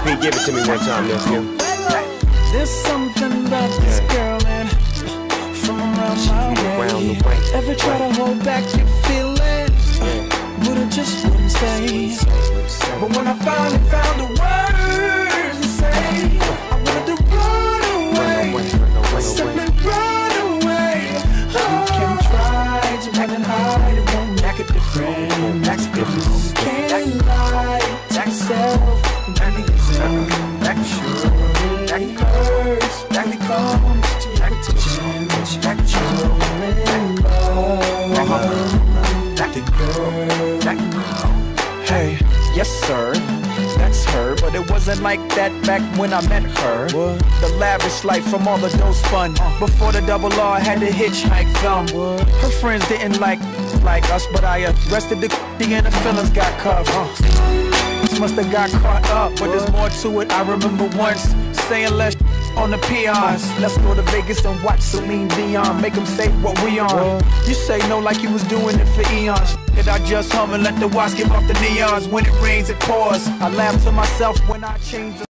Choreography, give it to me one time, nephew. There's something about this girl, man, from around my way. Ever try to hold back your feelings, but it just wouldn't stay. But when I finally found the words to say, I wanted to run away, simply run away. You can try to run and hide, it won't make a difference. You can't lie to yourself and be yourself. Sure, it hurts when it comes to your attention. You're in love, the girl. Hey, yes sir, that's her, but it wasn't like that back when I met her. What? The lavish life from all the dough spun. Before the double R had to hitchhike them. Her friends didn't like us, but I arrested the and the feelings got cuffed. Must have got caught up, but there's more to it. I remember once saying less on the peons. Let's go to Vegas and watch Celine Dion, make them say what we on. You say no like you was doing it for eons. Did I just hum and let the watch give off the neons? When it rains it pours. I laugh to myself when I change the